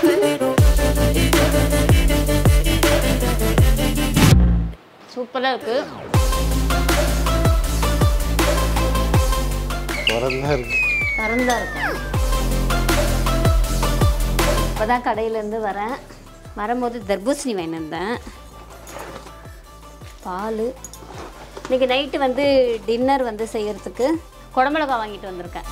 சூப்பராக இருக்குது. திறந்தா இருக்கு. இப்போ தான் கடையிலேருந்து வரேன். வரும்போது தர்பூசணி வாங்கிட்டு வந்தேன். பால். இன்றைக்கி நைட்டு வந்து டின்னர் வந்து செய்கிறதுக்கு குடமிளகா வாங்கிட்டு வந்திருக்கேன்.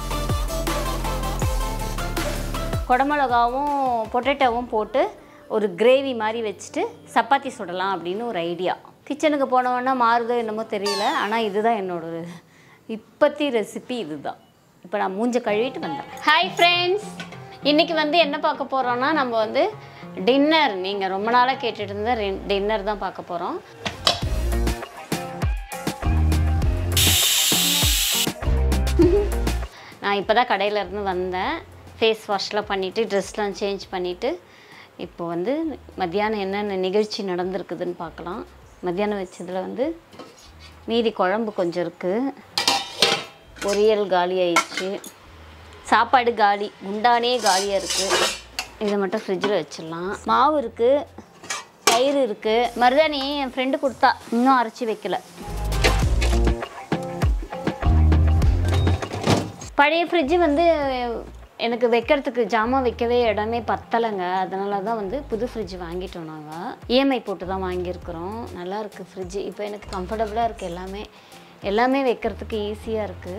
குடமிளகாவும் பொட்டேட்டோவும் போட்டு ஒரு கிரேவி மாதிரி வச்சுட்டு சப்பாத்தி சுடலாம் அப்படின்னு ஒரு ஐடியா. கிச்சனுக்கு போனவொன்னா மாறுதோ என்னமோ தெரியல. ஆனால் இதுதான் என்னோட இப்பத்தி ரெசிபி. இதுதான். இப்போ நான் மூஞ்ச கழுவிட்டு வந்தேன். ஹாய் ஃப்ரெண்ட்ஸ், இன்றைக்கி வந்து என்ன பார்க்க போகிறோன்னா, நம்ம வந்து டின்னர், நீங்கள் ரொம்ப நாளாக கேட்டுட்டு இருந்த டின்னர் தான் பார்க்க போகிறோம். நான் இப்போ தான் கடையிலேருந்து வந்தேன். ஃபேஸ் வாஷ்லாம் பண்ணிவிட்டு ட்ரெஸ்லாம் சேஞ்ச் பண்ணிவிட்டு இப்போ வந்து மத்தியானம் என்னென்ன நிகழ்ச்சி நடந்திருக்குதுன்னு பார்க்கலாம். மத்தியானம் வச்சதில் வந்து மீதி குழம்பு கொஞ்சம் இருக்குது. பொரியல் காலி ஆயிடுச்சு. சாப்பாடு காலி, குண்டானே காலியாக இருக்குது. இதை மட்டும் ஃப்ரிட்ஜில் வச்சிடலாம். மாவு இருக்குது, தயிர் இருக்குது. மருதாணி என் ஃப்ரெண்டு கொடுத்தா, இன்னும் அரைச்சி வைக்கல. பழைய ஃப்ரிட்ஜு வந்து எனக்கு வைக்கிறதுக்கு ஜாமான் வைக்கவே இடமே பத்தலைங்க. அதனால தான் வந்து புது ஃப்ரிட்ஜ் வாங்கிட்டோம். நாங்கள் இஎம்ஐ போட்டு தான் வாங்கியிருக்கிறோம். நல்லா இருக்குது ஃப்ரிட்ஜு. இப்போ எனக்கு கம்ஃபர்டபுளாக இருக்குது. எல்லாமே வைக்கிறதுக்கு ஈஸியாக இருக்குது.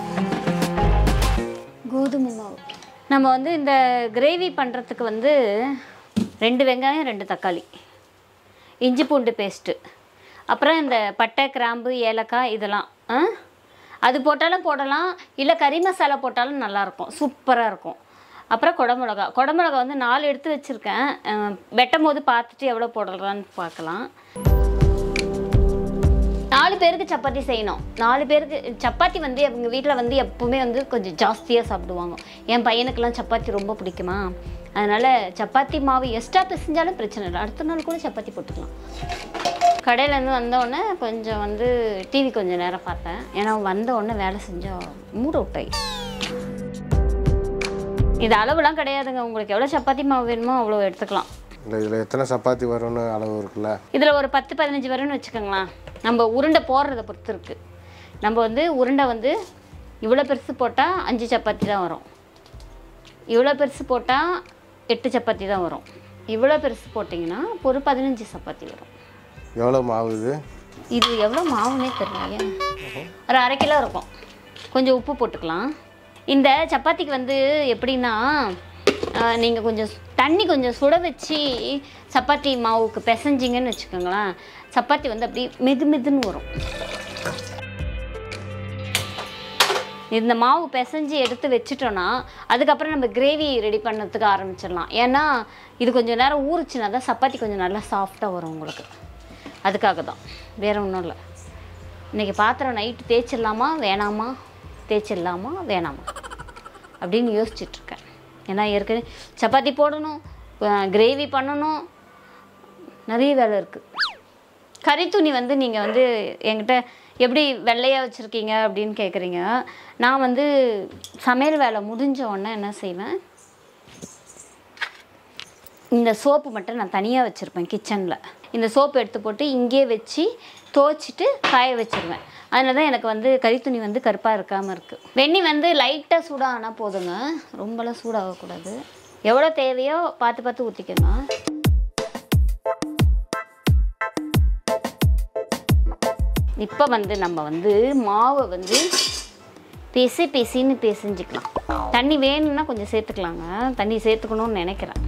கோதுமை மாவு. நம்ம வந்து இந்த கிரேவி பண்ணுறதுக்கு வந்து 2 வெங்காயம் 2 தக்காளி, இஞ்சி பூண்டு பேஸ்ட்டு, அப்புறம் இந்த பட்டை கிராம்பு ஏலக்காய் இதெல்லாம் அது போட்டாலும் போடலாம், இல்லை கறி மசாலா போட்டாலும் நல்லாயிருக்கும், சூப்பராக இருக்கும். அப்புறம் குடமிளகா வந்து 4 எடுத்து வச்சுருக்கேன். வெட்டும் போது பார்த்துட்டு எவ்வளோ போடலான்னு பார்க்கலாம். 4 பேருக்கு சப்பாத்தி செய்யணும். 4 பேருக்கு சப்பாத்தி வந்து எங்கள் வீட்டில் வந்து எப்போவுமே வந்து கொஞ்சம் ஜாஸ்தியாக சாப்பிடுவாங்க. என் பையனுக்கெல்லாம் சப்பாத்தி ரொம்ப பிடிக்குமா, அதனால் சப்பாத்தி மாவு எக்ஸ்ட்ரா பிசைஞ்சாலும் பிரச்சனை இல்லை. அடுத்த நாள் கூட சப்பாத்தி போட்டுக்கலாம். கடையிலேருந்து வந்தோடனே கொஞ்சம் வந்து டிவி கொஞ்சம் நேரம் பார்த்தேன். ஏன்னா வந்தோடனே வேலை செஞ்சால் மூட் அவுட் ஆகி. இது அளவுலாம் கிடையாதுங்க. உங்களுக்கு எவ்வளோ சப்பாத்தி மாவு வேணுமோ அவ்வளோ எடுத்துக்கலாம். இல்லை, இதில் எத்தனை சப்பாத்தி வரும்னு அளவு இருக்குல்ல? இதில் ஒரு 10-15 வரும்னு வச்சுக்கோங்களேன். நம்ம உருண்டை போடுறதை பொறுத்து இருக்குது. நம்ம வந்து உருண்டை வந்து இவ்வளோ பெருசு போட்டால் 5 சப்பாத்தி தான் வரும். இவ்வளோ பெருசு போட்டால் 8 சப்பாத்தி தான் வரும். இவ்வளோ பெருசு போட்டிங்கன்னா ஒரு 15 சப்பாத்தி வரும். எவ்வளோ மாவு இது எவ்வளோ மாவுன்னே தெரியலையே. ஒரு 1/2 கிலோ இருக்கும். கொஞ்சம் உப்பு போட்டுக்கலாம். இந்த சப்பாத்திக்கு வந்து எப்படின்னா, நீங்கள் கொஞ்சம் தண்ணி கொஞ்சம் சுட வச்சு சப்பாத்தி மாவுக்கு பிசைஞ்சிங்கன்னு வச்சுக்கோங்களேன், சப்பாத்தி வந்து அப்படி மெதுன்னு வரும். இந்த மாவு பிசைஞ்சு எடுத்து வச்சுட்டோன்னா அதுக்கப்புறம் நம்ம கிரேவி ரெடி பண்ணுறதுக்கு ஆரம்பிச்சிடலாம். ஏன்னா இது கொஞ்சம் நேரம் ஊறிச்சுன்னா தான் சப்பாத்தி கொஞ்சம் நல்லா சாஃப்டாக வரும் உங்களுக்கு. அதுக்காக தான், வேறு ஒன்றும் இல்லை. இன்றைக்கி பாத்திரம் நைட்டு தேய்ச்சிடலாமா வேணாமா அப்படின்னு யோசிச்சுட்ருக்கேன். ஏன்னா ஏற்கனவே சப்பாத்தி போடணும், கிரேவி பண்ணணும், நிறைய வேலை இருக்குது. கறி துணி வந்து நீங்கள் வந்து என்கிட்ட எப்படி வெள்ளையாக வச்சுருக்கீங்க அப்படின்னு கேட்குறீங்க. நான் வந்து சமையல் வேலை முடிஞ்ச உடனே என்ன செய்வேன், இந்த சோப்பு மட்டும் நான் தனியாக வச்சுருப்பேன் கிச்சனில். இந்த சோப்பு எடுத்து போட்டு இங்கேயே வச்சு துவைச்சிட்டு காய வச்சுருவேன். அதனால தான் எனக்கு வந்து கறித்துணி வந்து கருப்பாக இருக்காமல் இருக்குது. வெந்நி வந்து லைட்டாக சூடாக ஆனால் போதுங்க, ரொம்பலாம் சூடாகக்கூடாது. எவ்வளோ தேவையோ பார்த்து ஊற்றிக்கோங்க. இப்போ வந்து நம்ம வந்து மாவை வந்து பிசின்னு பிசைஞ்சிக்கலாம். தண்ணி வேணும்னா கொஞ்சம் சேர்த்துக்கலாங்க. தண்ணி சேர்த்துக்கணும்னு நினைக்கிறேன்.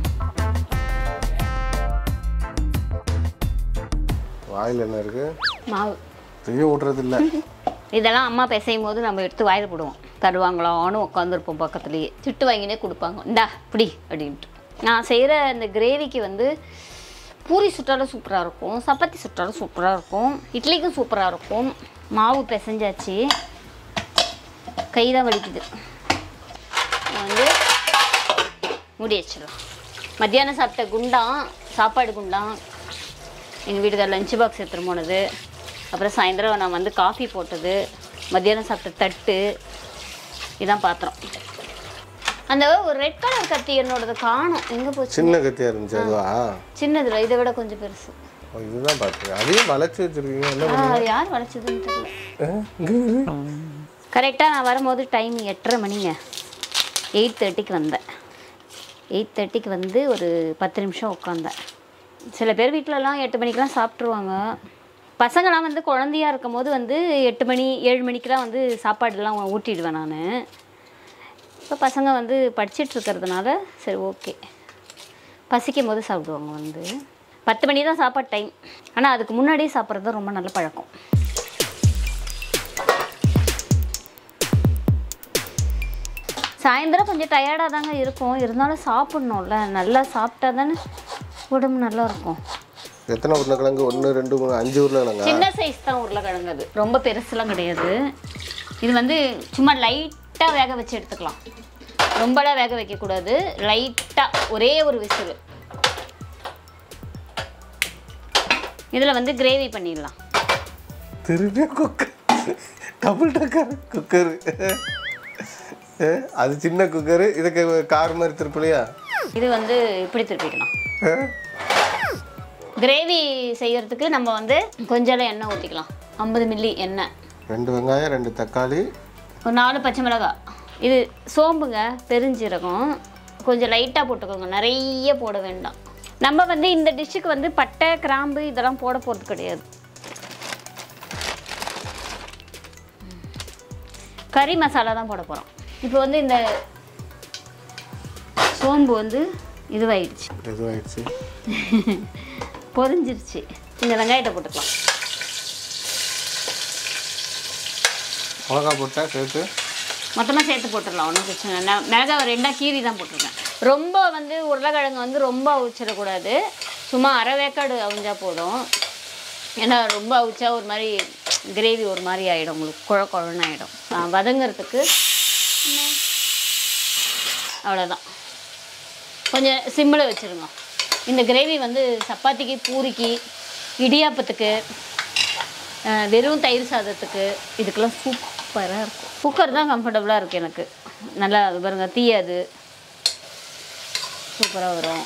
வாயில் என்ன இருக்குது? மாவு பெரிய ஊட்டுறது இல்லை. இதெல்லாம் அம்மா பிசையும் போது நம்ம எடுத்து வாயில் போடுவோம். தருவாங்களான்னு உட்காந்துருப்போம் பக்கத்துலேயே. திட்டு வாங்கினே கொடுப்பாங்க, இந்தா இப்படி அப்படின்ட்டு. நான் செய்கிற இந்த கிரேவிக்கு வந்து பூரி சுட்டாலும் சூப்பராக இருக்கும், சப்பாத்தி சுட்டாலும் சூப்பராக இருக்கும், இட்லிக்கும் சூப்பராக இருக்கும். மாவு பிசைஞ்சாச்சு, கை தான் வலிக்குது. வந்து மூடி வச்சிடலாம். மத்தியானம் சாப்பிட்ட குண்டான், சாப்பாடு குண்டான், எங்கள் வீட்டுக்கார லஞ்ச் பாக்ஸ் எடுத்துகிட்டு போனது, அப்புறம் சாயந்தரம் நான் வந்து காஃபி போட்டது, மத்தியானம் சாப்பிட்ட தட்டு, இதான் பாத்திரம். அந்த ஒரு ரெட் கலர் கத்தி என்னோடது காணும் எங்கே போச்சு? சின்ன கத்தியாக இருந்துச்சு அதுவா? சின்னதுல இதை விட கொஞ்சம் பெருசு. இதுதான் பார்த்துருக்கேன். அதையும் வளைச்சி வச்சுருக்கீங்க. என்ன அது யார் வளைச்சதுன்னு தெரியல. கரெக்டாக நான் வரும்போது டைம் 8:30 மணிங்க. 8:30க்கு வந்தேன். 8:30க்கு வந்து ஒரு 10 நிமிஷம் உட்காந்தேன். சில பேர் வீட்டிலலாம் 8 மணிக்கெலாம் சாப்பிட்ருவாங்க. பசங்களாம் வந்து குழந்தையாக இருக்கும் போது வந்து 8 மணி 7 மணிக்கெலாம் வந்து சாப்பாடுலாம் ஊட்டிடுவேன் நான். இப்போ பசங்க வந்து படிச்சுட்டு இருக்கிறதுனால சரி ஓகே பசிக்கும் போது சாப்பிடுவாங்க. வந்து 10 மணி தான் சாப்பாடு டைம். ஆனால் அதுக்கு முன்னாடியே சாப்பிட்றது தான் ரொம்ப நல்ல பழக்கம். சாயந்தரம் கொஞ்சம் டயர்டாக தாங்க இருக்கும், இருந்தாலும் சாப்பிட்ணும்ல. நல்லா சாப்பிட்டா தானே உடம்பு நல்லா இருக்கும். எத்தனை உருளைக்கிழங்கு? 1 2 3 5 உருளைக்கிழங்கு. சின்ன சைஸ் தான் உருளைக்கிழங்கு, அது ரொம்ப பெருசுலாம் கிடையாது. இது வந்து சும்மா லைட்டாக வேக வச்சு எடுத்துக்கலாம். ரொம்பலாம் வேக வைக்கக்கூடாது, லைட்டாக ஒரே ஒரு விசில். இதில் வந்து கிரேவி பண்ணிடலாம். திருப்பி குக்கர், டபுள் டக்கர் குக்கர். அது சின்ன குக்கரு, இதுக்கு கார் மாதிரி திருப்பலையா? இது வந்து இப்படி திருப்பிக்கலாம். கிரேவி செய்யறதுக்கு நம்ம வந்து கொஞ்சம் எண்ணெய் ஊற்றிக்கலாம். 50 மில்லி எண்ணெய், 2 வெங்காயம், 2 தக்காளி, ஒரு 4 பச்சை மிளகாய். இது சோம்புங்க, பெருஞ்சீரகம் கொஞ்சம் லைட்டாக போட்டுக்கோங்க, நிறைய போட வேண்டாம். நம்ம வந்து இந்த டிஷ்ஷுக்கு வந்து பட்டை கிராம்பு இதெல்லாம் போட போகிறது கிடையாது. கறி மசாலா தான் போட போகிறோம். இப்போ வந்து இந்த சோம்பு வந்து இதுவாயிடுச்சு பொரிஞ்சிருச்சு. இந்த வெங்காயத்தை போட்டுக்கலாம். மிளகா போட்டா சேர்த்து மொத்தமாக சேர்த்து போட்டுடலாம், ஒன்றும் பிரச்சனை இல்லை. மிளகா ஒரு 2 கீரி தான் போட்டிருக்கேன். ரொம்ப வந்து உருளைக்கிழங்கு வந்து ரொம்ப அவிச்சிடக்கூடாது, சும்மா அரை வேக்காடு அவிஞ்சா போதும். ஏன்னா ரொம்ப அவிச்சா ஒரு மாதிரி கிரேவி ஒரு மாதிரி ஆகிடும், உங்களுக்கு குழன்னு ஆகிடும். வதங்கிறதுக்கு அவ்வளோதான், கொஞ்சம் சிம்மில் வச்சுருங்க. இந்த கிரேவி வந்து சப்பாத்திக்கு, பூரிக்கு, இடியாப்பத்துக்கு, வெறும் தயிர் சாதத்துக்கு இதுக்கெல்லாம் சூப்பராக இருக்கும். குக்கர் தான் கம்ஃபர்டபுளாக இருக்குது எனக்கு. நல்லா பாருங்க, தீயாது, சூப்பராக வரும்.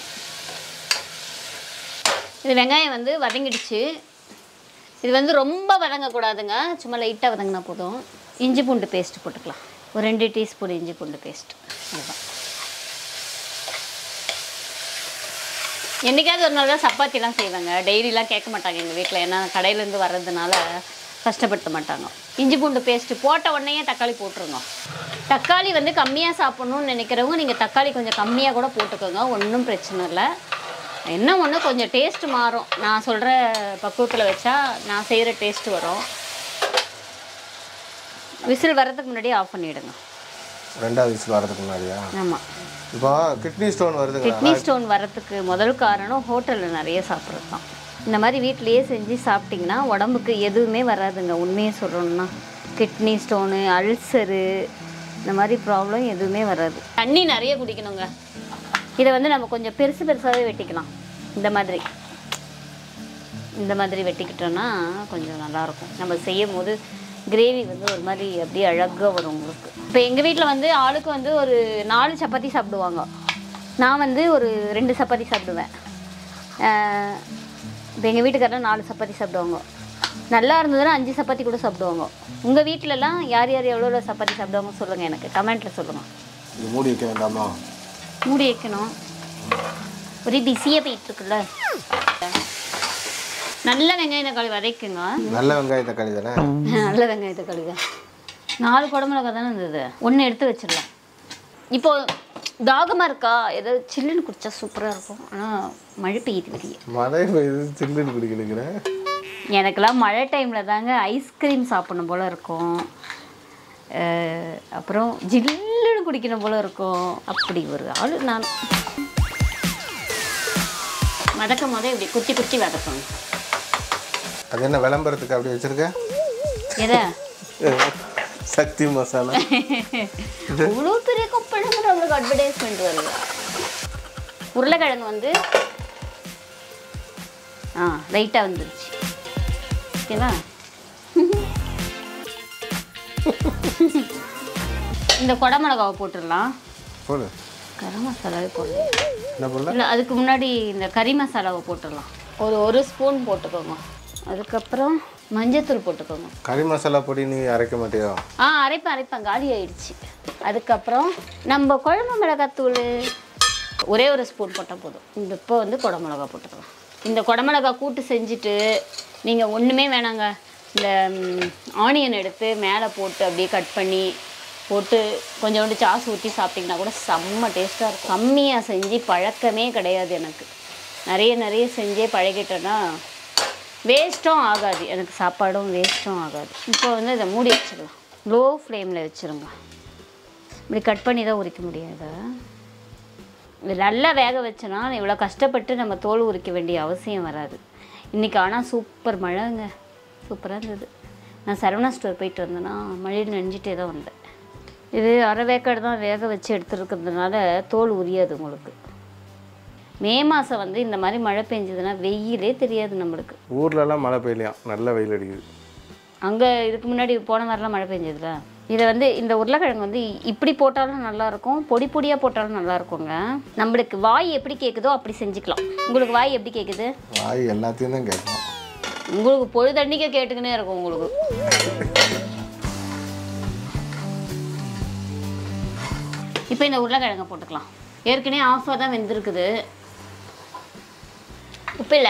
இது வெங்காயம் வந்து வதங்கிடுச்சு. இது வந்து ரொம்ப வதங்கக்கூடாதுங்க, சும்மா லைட்டாக வதங்கினா போதும். இஞ்சி பூண்டு பேஸ்ட்டு போட்டுக்கலாம், ஒரு 2 டீஸ்பூன் இஞ்சி பூண்டு பேஸ்ட். அதுதான். என்றைக்காவது ஒரு நாள் தான் சப்பாத்திலாம் செய்வாங்க, டெய்லிலாம் கேட்க மாட்டாங்க எங்கள் வீட்டில். ஏன்னா கடையிலேருந்து வர்றதுனால கஷ்டப்படுத்த மாட்டாங்க. இஞ்சி பூண்டு பேஸ்ட்டு போட்ட உடனே தக்காளி போட்டுருங்க. தக்காளி வந்து கம்மியாக சாப்பிட்ணுன்னு நினைக்கிறவங்க நீங்கள் தக்காளி கொஞ்சம் கம்மியாக கூட போட்டுக்கோங்க, ஒன்றும் பிரச்சனை இல்லை. என்ன ஒன்று கொஞ்சம் டேஸ்ட்டு மாறும். நான் சொல்கிற பக்குவத்தில் வச்சா நான் செய்கிற டேஸ்ட்டு வரும். விசில் வர்றதுக்கு முன்னாடியே ஆஃப் பண்ணிவிடுங்க. 2வது விசில் வர்றதுக்கு முன்னாடியா? ஆமாம். இப்போ கிட்னி ஸ்டோன் வருது. கிட்னி ஸ்டோன் வரதுக்கு முதல் காரணம் ஹோட்டலில் நிறைய சாப்பிட்றது தான். இந்த மாதிரி வீட்டிலையே செஞ்சு சாப்பிட்டிங்கன்னா உடம்புக்கு எதுவுமே வராதுங்க. உண்மையை சொல்கிறோன்னா கிட்னி ஸ்டோனு, அல்சரு, இந்த மாதிரி ப்ராப்ளம் எதுவுமே வராது. தண்ணி நிறைய குடிக்கணுங்க. இதை வந்து நம்ம கொஞ்சம் பெருசு பெருசாகவே வெட்டிக்கலாம். இந்த மாதிரி வெட்டிக்கிட்டோன்னா கொஞ்சம் நல்லாயிருக்கும். நம்ம செய்யும் போது கிரேவி வந்து ஒரு மாதிரி அப்படியே அழகாக வரும் உங்களுக்கு. இப்போ எங்கள் வீட்டில் வந்து ஆளுக்கு வந்து ஒரு 4 சப்பாத்தி சாப்பிடுவாங்க. நான் வந்து ஒரு 2 சப்பாத்தி சாப்பிடுவேன். இப்போ எங்கள் வீட்டுக்காரர் 4 சப்பாத்தி சாப்பிடுவாங்க. நல்லா இருந்ததுன்னா 5 சப்பாத்தி கூட சாப்பிடுவாங்க. உங்கள் வீட்டிலலாம் யார் யார் எவ்வளோ சப்பாத்தி சாப்பிடுவாங்க சொல்லுங்கள், எனக்கு கமெண்ட்டில் சொல்லுங்கள். இது மூடி வைக்க வேண்டாமா? மூடி வைக்கணும், ஒரே பிஸியாக போயிட்டுருக்குல்ல. நல்ல வெங்காய தக்காளி வதக்குங்க. நல்ல வெங்காய தக்காளி தானே? நல்ல வெங்காய தக்காளி தான். 4 குடமிளகா தானே இருந்தது, 1 எடுத்து வச்சிடலாம். இப்போது தாகமாக இருக்கா, ஏதாவது சில்லுன்னு குடித்தா சூப்பராக இருக்கும். ஆனால் மழை பெய்யுது வெளியே. மழை பெய்யுது, சில்லுன்னு குடிக்கணுங்கிறேன். எனக்கெல்லாம் மழை டைமில் தாங்க ஐஸ்கிரீம் சாப்பிடணும் போல் இருக்கும், அப்புறம் ஜில்லுன்னு குடிக்கணும் போல் இருக்கும். அப்படி ஒரு ஆள் நான். வதக்கும் போதே இப்படி குத்தி குத்தி வதக்கணும். அது என்ன விளம்பரத்துக்கு அப்படி வச்சிருக்க? எதை? சக்தி மசாலா. இவ்வளோ பெரிய கப்பலுங்க நம்மளுக்கு அட்வர்டைஸ்மெண்ட் வருது. உருளைக்கிழங்கு வந்து லைட்டாக வந்துருச்சு. ஓகேவா? இந்த குடமிளகாவை போட்டுடலாம். போடு. கரம் மசாலாவே போடலாம். என்ன போடலாம்? இல்லை, அதுக்கு முன்னாடி இந்த கறி மசாலாவை போட்டுடலாம். ஒரு ஸ்பூன் போட்டுக்கோங்க. அதுக்கப்புறம் மஞ்சத்தூள் போட்டுக்கோங்க. கறி மசாலா பொடி நீ அரைக்க மாட்டியோ? அரைப்பேன் காலி ஆயிடுச்சு. அதுக்கப்புறம் நம்ம குழம்பு மிளகாத்தூள் ஒரே ஒரு ஸ்பூன் போட்டால் போதும். இப்போ வந்து குடமிளகா போட்டுக்கலாம். இந்த குடமிளகா கூட்டு செஞ்சுட்டு நீங்கள் ஒன்றுமே வேணாங்க, இந்த ஆனியன் எடுத்து மேலே போட்டு அப்படியே கட் பண்ணி போட்டு கொஞ்சோண்டு சாஸ் ஊற்றி சாப்பிட்டிங்கன்னா கூட செம்ம டேஸ்ட்டாக இருக்கும். கம்மியாக செஞ்சு பழக்கமே கிடையாது எனக்கு. நிறைய செஞ்சே பழகிட்டேன்னா வேஸ்ட்டும் ஆகாது, எனக்கு சாப்பாடும் வேஸ்ட்டும் ஆகாது. இப்போ வந்து இதை மூடி வச்சிடலாம். லோ ஃப்ளேமில் வச்சுருங்க. இப்படி கட் பண்ணி தான் உரிக்க முடியாது. இது நல்லா வேக வச்சோன்னா இவ்வளோ கஷ்டப்பட்டு நம்ம தோல் உரிக்க வேண்டிய அவசியம் வராது. இன்றைக்கி ஆனால் சூப்பர் மழைங்க, சூப்பராக இருந்தது. நான் சரவணா ஸ்டோர் போயிட்டு வந்தேன்னா மழையில் நனைஞ்சிட்டே தான் வந்தேன். இது அரை வேக்காடு தான் வேக வச்சு எடுத்துருக்கிறதுனால தோல் உரியாது உங்களுக்கு. மே மாதம் வந்து இந்த மாதிரி மழை பெஞ்சதுன்னா வெயிலே தெரியாது நம்மளுக்கு. ஊர்லலாம் மழை பெய்யலையாம், நல்ல வெயில் அடிக்குது. அங்கே இதுக்கு முன்னாடி போன வாரம்லாம் மழை பெஞ்சதுல. இதை வந்து இந்த உருளைக்கிழங்கு வந்து இப்படி போட்டாலும் நல்லாயிருக்கும், பொடி பொடியாக போட்டாலும் நல்லாயிருக்குங்க. நம்மளுக்கு வாய் எப்படி கேட்குதோ அப்படி செஞ்சுக்கலாம். உங்களுக்கு வாய் எப்படி கேட்குது? வாய் எல்லாத்தையும் தான் கேட்கும். உங்களுக்கு பொழுதன்னைக்கு கேட்டுக்கினே இருக்கும் உங்களுக்கு. இப்போ இந்த உருளைக்கிழங்கை போட்டுக்கலாம். ஏற்கனவே ஆஃபாக தான் வெந்திருக்குது. உப்பு இல்லை.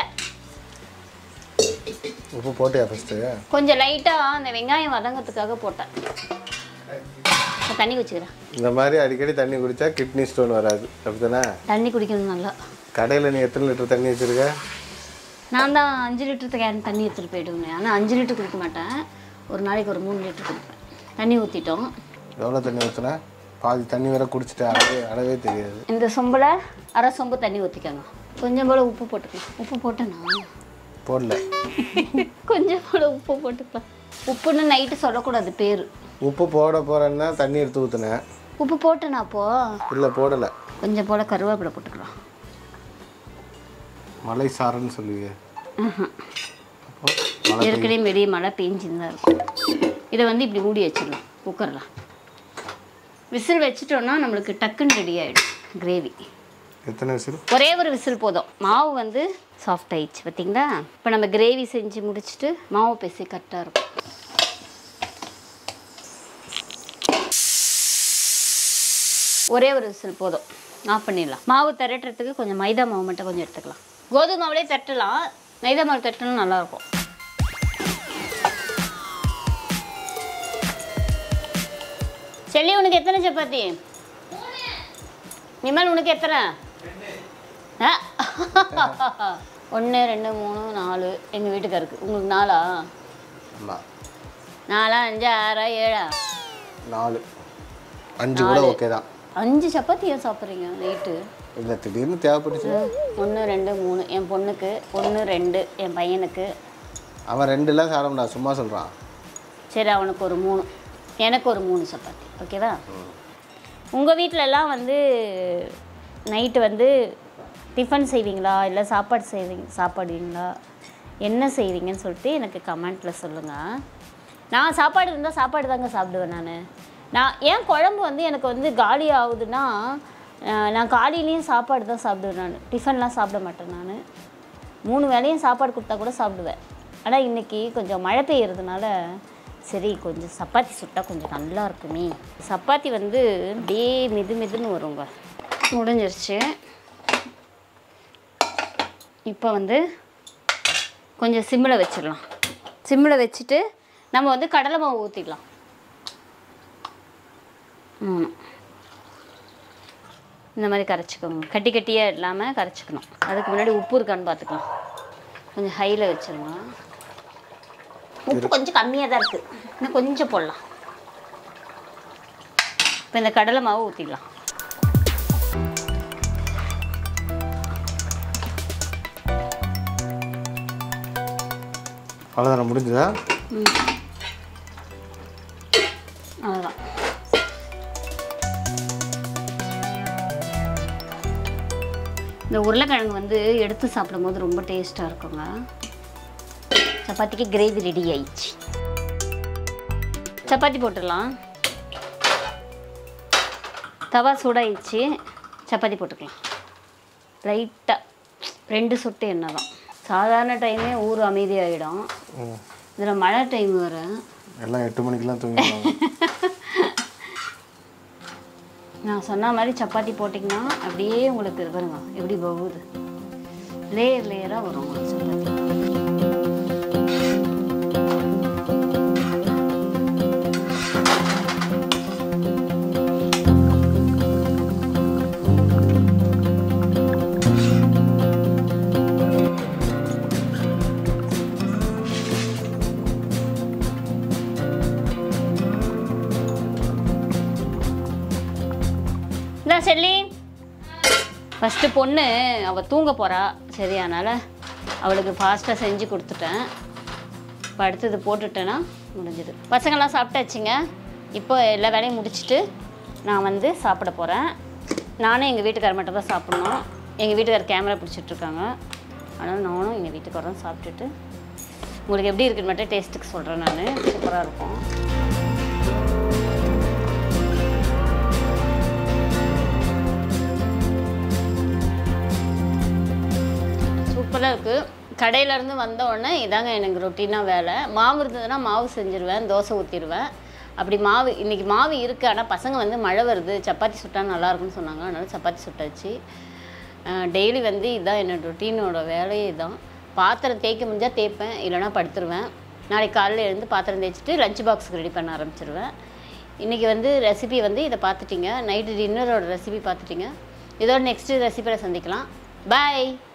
உப்பு போட்டியா ஃபஸ்ட்டு? கொஞ்சம் லைட்டாக அந்த வெங்காயம் வதங்கிறதுக்காக போட்டேன். தண்ணி குடிச்சுக்கிறேன். இந்த மாதிரி அடிக்கடி தண்ணி குடித்தா கிட்னி ஸ்டோன் வராது, அப்படித்தானே? தண்ணி குடிக்கணும் நல்லா. கடையில் நீ எத்தனை லிட்டர் தண்ணி வச்சுருக்க? நான் தான் 5 லிட்டர் கேன் தண்ணி எடுத்துகிட்டு போயிடுவேன். ஆனால் 5 லிட்டர் குடிக்க மாட்டேன், ஒரு நாளைக்கு ஒரு 3 லிட்டர் குடிப்பேன். தண்ணி ஊற்றிட்டோம். எவ்வளோ தண்ணி ஊற்றினேன்? பாதி தண்ணி வேற குடிச்சிட்டு அளவே தெரியாது. இந்த சொம்பில் அரை சொம்பு தண்ணி ஊற்றிக்கோங்க. கொஞ்சம் போல் உப்பு போட்டுக்கலாம். உப்பு போட்டேன்னா போடல. கொஞ்சம் போல் உப்பு போட்டுக்கலாம். உப்புன்னு நைட்டு சொல்லக்கூடாது பேர். உப்பு போட போகிறேன்னா தண்ணி எடுத்து ஊற்றுனேன். உப்பு போட்டேனா அப்போது? இல்லை போடலை. கொஞ்சம் போல் கருவேப்பிலை போட்டுக்கலாம். மலை சாரன்னு சொல்லுவீங்க. ஏற்கனவே வெளியே மழை பெஞ்சுன்னு தான் இருக்கும். இதை வந்து இப்படி மூடி வச்சிடலாம் குக்கரில். விசில் வச்சிட்டோன்னா நம்மளுக்கு டக்குன்னு ரெடி ஆகிடும் கிரேவி. எத்தனை விசில்? ஒரே ஒரு விசில் போதும். மாவு வந்து சாஃப்ட் ஆயிடுச்சு பார்த்தீங்களா? இப்போ நம்ம கிரேவி செஞ்சு முடிச்சுட்டு மாவு பேசி கரெக்டாக இருக்கும். ஒரே ஒரு விசில் போதும், ஆஃப் பண்ணிடலாம். மாவு திரட்டுறதுக்கு கொஞ்சம் மைதா மாவு மட்டும் கொஞ்சம் எடுத்துக்கலாம். கோதுமை மாவுலேயே தட்டலாம், மைதா மாவு தட்டணும் நல்லாயிருக்கும். செல்லி உனக்கு எத்தனை சப்பாத்தி? நிமல் உனக்கு எத்தனை? 1 2 3 4. எங்கள் வீட்டுக்காருக்கு. உங்களுக்கு 4ஆ? ஆமாம். 4 5 6 7? 4 5 கூட ஓகே தான். 5 சப்பாத்தி ஏன் சாப்பிட்றீங்க நைட்டு? இல்லை, திடீர்னு தேவைப்பட்டுச்சு. 1 2 3 என் பொண்ணுக்கு, 1 2 என் பையனுக்கு. அவன் 2 சாப்பிட நான் சும்மா சொல்கிறான். சரி, அவனுக்கு ஒரு 3, எனக்கு ஒரு 3 சப்பாத்தி. ஓகேவா? உங்கள் வீட்டிலலாம் வந்து நைட்டு வந்து டிஃபன் செய்வீங்களா இல்லை சாப்பாடுவீங்களா, என்ன செய்வீங்கன்னு சொல்லிட்டு எனக்கு கமெண்ட்டில் சொல்லுங்கள். நான் சாப்பாடு இருந்தால் சாப்பாடு தாங்க சாப்பிடுவேன். நான் ஏன் குழம்பு வந்து எனக்கு வந்து காலி ஆகுதுன்னா, நான் காலையிலையும் சாப்பாடு தான் சாப்பிடுவேன். நான் டிஃபன்லாம் சாப்பிட மாட்டேன். நான் 3 வேளையும் சாப்பாடு கொடுத்தா கூட சாப்பிடுவேன். ஆனால் இன்றைக்கி கொஞ்சம் மழை பெய்யறதுனால சரி கொஞ்சம் சப்பாத்தி சுட்டால் கொஞ்சம் நல்லா இருக்குமே. சப்பாத்தி வந்து அப்படியே மெதுன்னு வருங்க. முடிஞ்சிருச்சு. இப்போ வந்து கொஞ்சம் சிம்மில் வச்சிடலாம். சிம்மில் வச்சுட்டு நம்ம வந்து கடலை மாவு ஊற்றிக்கலாம். இந்த மாதிரி கரைச்சிக்கோங்க. கட்டியாக இல்லாமல் கரைச்சிக்கணும். அதுக்கு முன்னாடி உப்பு இருக்கான்னு பார்த்துக்கலாம். கொஞ்சம் ஹையில் வச்சுருங்க. உப்பு கொஞ்சம் கம்மியாக தான் இருக்குது, இன்னும் கொஞ்சம் போடலாம். இப்போ இந்த கடலை மாவு ஊற்றிடலாம். அவ்வளோதான், முடிஞ்சதா? அவ்வளோதான். இந்த உருளைக்கிழங்கு வந்து எடுத்து சாப்பிடும் போது ரொம்ப டேஸ்ட்டாக இருக்குங்க. சப்பாத்திக்கு கிரேவி ரெடி ஆயிடுச்சு. சப்பாத்தி போட்டுடலாம். தவா சூடாயிடுச்சு. சப்பாத்தி போட்டுக்கலாம். லைட்டாக 2 சொட்டு எண்ணெய் தான். சாதாரண டைமே ஊர் அமைதியாகிடும். இதில் மழை டைம் வர எல்லாம் 8 மணிக்கெலாம் தூங்கிடுவாங்க. நான் சொன்ன மாதிரி சப்பாத்தி போட்டிங்கன்னா அப்படியே உங்களுக்கு பாருங்க எப்படி போகுது. லேயர் லேயராக வரும் உங்களுக்கு சப்பாத்தி. செல்லி ஃபஸ்ட்டு பொண்ணு அவள் தூங்க போகிறா. சரி, அதனால் அவளுக்கு ஃபாஸ்ட்டாக செஞ்சு கொடுத்துட்டேன். இப்போ அடுத்தது போட்டுட்டேன்னா முடிஞ்சுது. பசங்கள்லாம் சாப்பிட்டாச்சுங்க. இப்போ எல்லா வேலையும் முடிச்சுட்டு நான் வந்து சாப்பிட போகிறேன். நானும் எங்கள் வீட்டுக்காரர் மட்டும் தான் சாப்பிட்ணும். எங்கள் வீட்டுக்காரர் கேமரா பிடிச்சிட்ருக்காங்க. அதனால் நானும் எங்கள் வீட்டுக்காரரும் சாப்பிட்டுட்டு உங்களுக்கு எப்படி இருக்குன்னு மட்டும் டேஸ்ட்டுக்கு சொல்கிறேன். நான் சூப்பராக இருக்கும். சூப்பராக இருக்குது. கடையிலேருந்து வந்த உடனே இதாங்க எனக்கு ரொட்டீனாக வேலை. மாவு இருந்ததுன்னா மாவு செஞ்சுருவேன், தோசை ஊற்றிடுவேன். அப்படி மாவு இன்றைக்கி மாவு இருக்குது. ஆனால் பசங்க வந்து மழை வருது, சப்பாத்தி சுட்டா நல்லாயிருக்குன்னு சொன்னாங்க. அதனால் சப்பாத்தி சுட்டாச்சு. டெய்லி வந்து இதுதான் என்னோட ரொட்டீனோட வேலையே இதுதான். பாத்திரம் தேய்க்க முடிஞ்சால் தேய்ப்பேன், இல்லைனா படுத்துருவேன். நாளைக்கு காலையில் எழுந்து பாத்திரம் தேய்ச்சிட்டு லஞ்ச் பாக்ஸுக்கு ரெடி பண்ண ஆரம்பிச்சிருவேன். இன்றைக்கி வந்து ரெசிபி வந்து இதை பார்த்துட்டிங்க. நைட்டு டின்னரோட ரெசிபி பார்த்துட்டிங்க. இதோட நெக்ஸ்ட்டு ரெசிபியில் சந்திக்கலாம். பாய்.